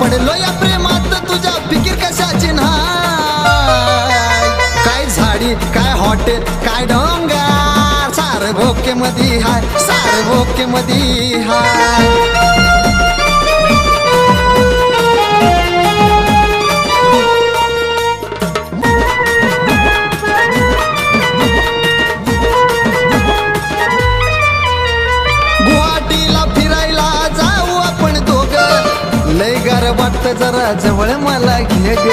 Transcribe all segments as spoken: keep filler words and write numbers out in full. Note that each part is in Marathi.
पडलो या प्रेमात तुझ्या फिकीर कशाची नाही। काय झाडी काय हॉटेल काय डोंगर सार भोके मधी हाय सार भोके मधी हाय। वाटत जरा जवळ मला घे ग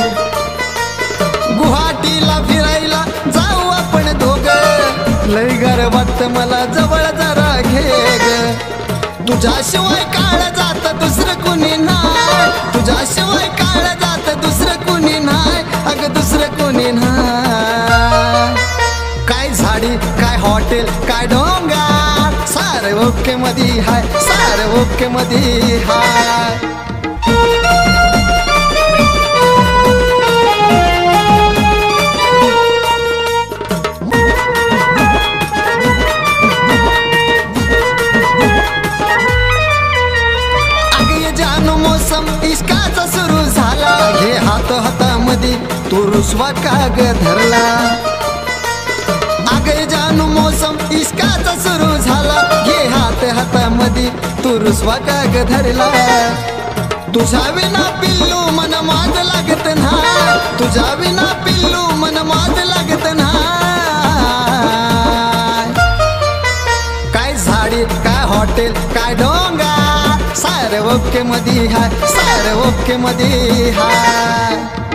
गुवाहाटीला फिरायला जाऊ आपण दोघ लय गार वाटत मला जवळ जरा घे ग तुझ्याशिवाय काळ जात दुसरं कुणी नाही तुझ्याशिवाय काळ जात दुसरं कुणी नाही अग दुसरं कुणी नाही। काय झाडी काय हॉटेल काय डोंगर सार ओके मधी हाय सार ओके मधी हाय। इश्काचा सुरू झाला घे हात हातामध्ये तू रुसवा काग धरला आगे जानू मोसम इश्काचा सुरू झाला घे हात हातामध्ये तू रुसवा काग धरला। तुझ्या विना पिल्लू मन माज लागत नाही तुझ्या विना पिल्लू मन माज लागत नाही। काय झाडी काय हॉटेल काय डोंगर सार ओके मधी हाय सार ओके मधी हाय।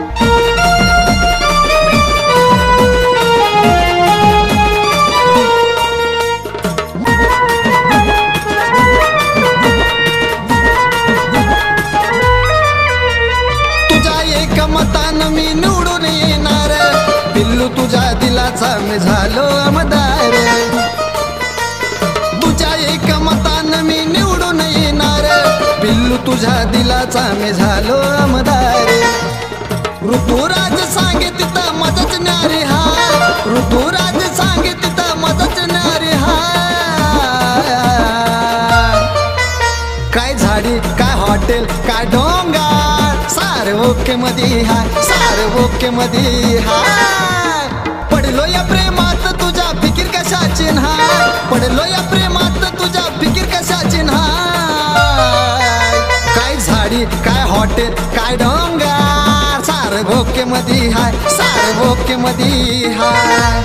तुझ्या एक मतानं मी निवडून येणार पिल्लू तुझ्या दिलाचा मी झालो आमदार तुझ्या एक मतानं मी निवडून येणार पिल्लू तुझ्या दिलाचा मी झालो आमदार। ऋतुराज सांगे तिथं मदत न्यारी हाय ऋतुराज सांगे तिथं मदत न्यारी हाय। काय झाडी काय हॉटेल काय डोंगर सार ओके मधी हाय सार ओके मधी हाय। पडलो या प्रेमात तुझ्या फिकीर कशाची नाही पडलो या प्रेमात तुझ्या फिकीर कशाची नाही। काय झाडी काय हॉटेल काय डोंगर सार भोके मधी हाय सार भोके मधी हाय।